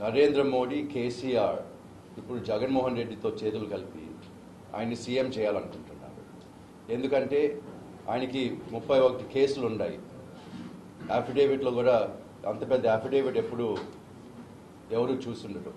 నరేంద్ర మోడీ కేసీఆర్ ఇప్పుడు జగన్మోహన్ రెడ్డితో చేతులు కలిపి ఆయన్ని సీఎం చేయాలనుకుంటున్నారు. ఎందుకంటే ఆయనకి 31 కేసులు ఉన్నాయి. అఫిడేవిట్లో కూడా అంత పెద్ద అఫిడేవిట్ ఎప్పుడు ఎవరు చూస్తుండరు.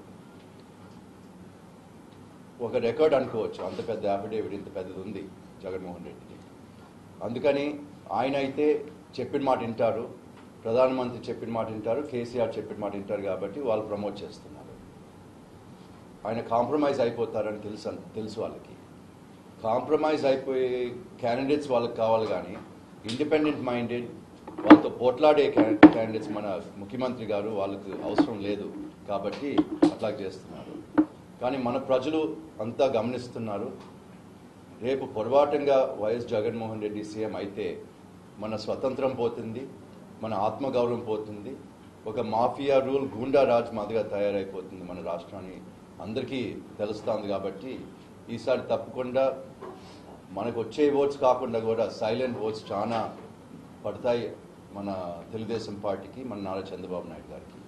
ఒక రికార్డ్ అనుకోవచ్చు, అంత పెద్ద అఫిడేవిట్ ఇంత పెద్దది ఉంది జగన్మోహన్ రెడ్డికి. అందుకని ఆయన అయితే చెప్పిన మాట వింటారు, ప్రధానమంత్రి చెప్పిన మాట వింటారు, కేసీఆర్ చెప్పిన మాట వింటారు. కాబట్టి వాళ్ళు ప్రమోట్ చేస్తున్నారు. ఆయన కాంప్రమైజ్ అయిపోతారని తెలుసు వాళ్ళకి. కాంప్రమైజ్ అయిపోయే క్యాండిడేట్స్ వాళ్ళకి కావాలి, కానీ ఇండిపెండెంట్ మైండెడ్ వాళ్ళతో పోట్లాడే క్యాండిడేట్స్ మన ముఖ్యమంత్రి గారు వాళ్ళకి అవసరం లేదు. కాబట్టి అట్లా చేస్తున్నారు. కానీ మన ప్రజలు అంతా గమనిస్తున్నారు. రేపు పొరపాటుగా వైఎస్ జగన్మోహన్ రెడ్డి సీఎం అయితే మన స్వతంత్రం పోతుంది, మన ఆత్మగౌరవం పోతుంది, ఒక మాఫియా రూల్ గూండా రాజ్ మాదిగా తయారైపోతుంది మన రాష్ట్రాన్ని అందరికీ తెలుస్తుంది. కాబట్టి ఈసారి తప్పకుండా మనకు వచ్చే ఓట్స్ కాకుండా కూడా సైలెంట్ ఓట్స్ చాలా పడతాయి మన తెలుగుదేశం పార్టీకి, మన నారా చంద్రబాబు నాయుడు గారికి.